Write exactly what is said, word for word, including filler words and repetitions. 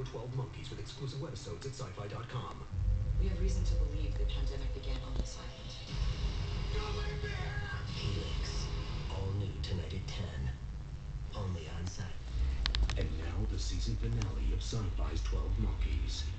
twelve Monkeys with exclusive webisodes at sci fi dot com. We have reason to believe the pandemic began on this island. Helix. All new tonight at ten. Only on site. And now the season finale of Sci-Fi's twelve Monkeys.